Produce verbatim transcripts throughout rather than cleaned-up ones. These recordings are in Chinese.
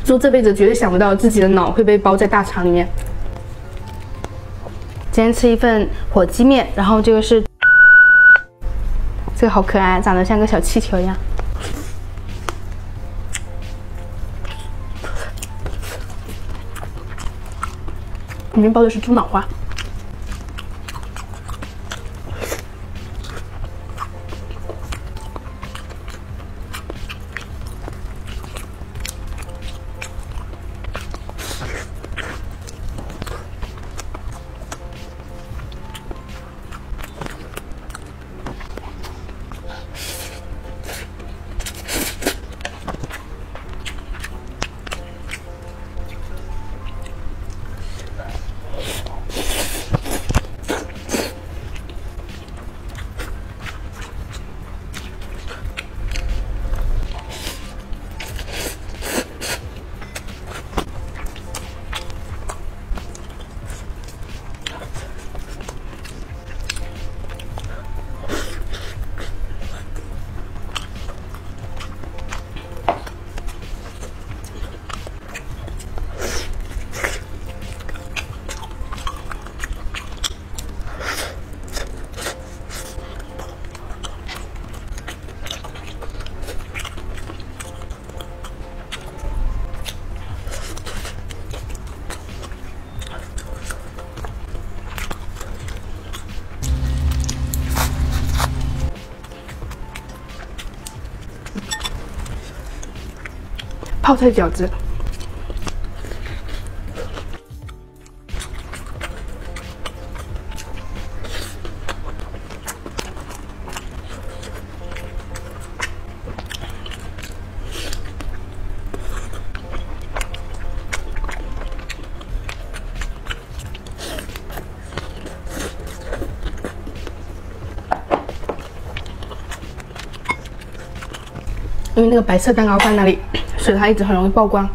就这辈子绝对想不到自己的脑会被包在大肠里面。今天吃一份火鸡面，然后这个是这个好可爱，长得像个小气球一样。里面包的是猪脑花。 泡菜饺子，因为那个白色蛋糕放那里。 所以它一直很容易曝光。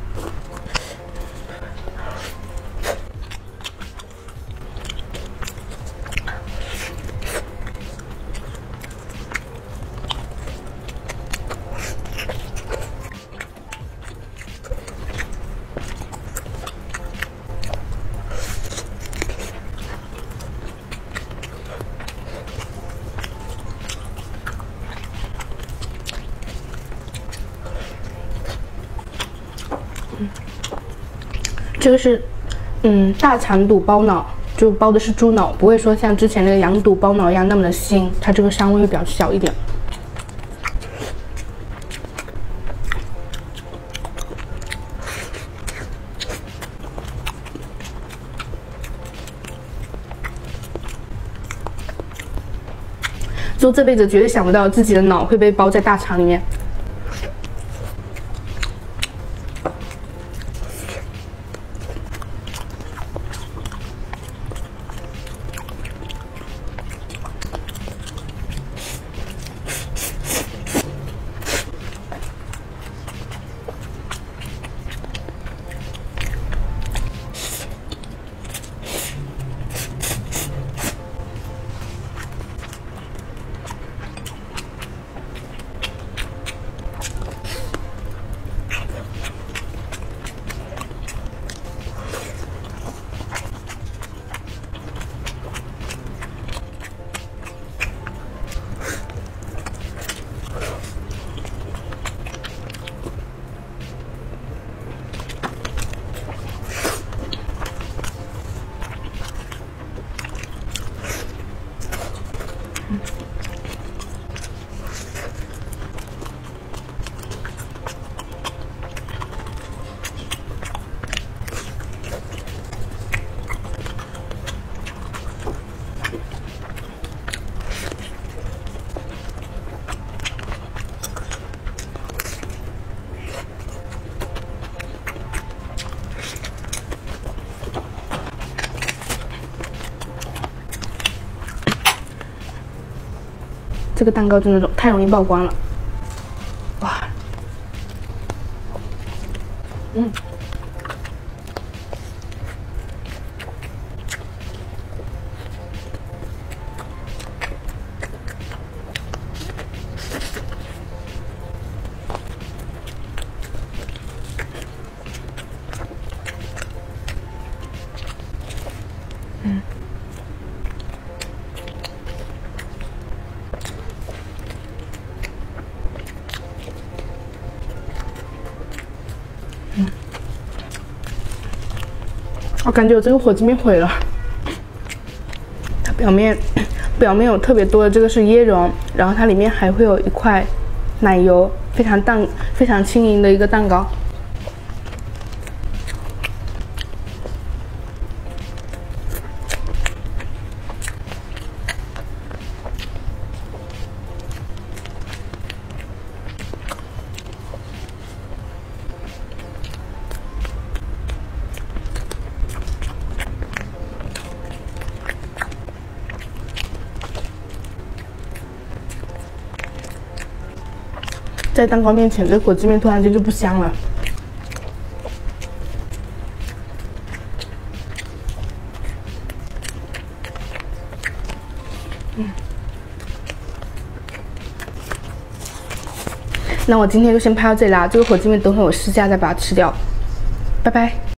这个是，嗯，大肠肚包脑，就包的是猪脑，不会说像之前那个羊肚包脑一样那么的腥，它这个膻味会比较小一点。就这辈子绝对想不到自己的脑会被包在大肠里面。 这个蛋糕真的太容易曝光了，哇，嗯。 嗯，我感觉我这个火鸡面毁了。它表面表面有特别多的这个是椰蓉，然后它里面还会有一块奶油，非常淡、非常轻盈的一个蛋糕。 在蛋糕面前，这火鸡面突然间就不香了。嗯，那我今天就先拍到这里啦。这个火鸡面等会我试下再把它吃掉，拜拜。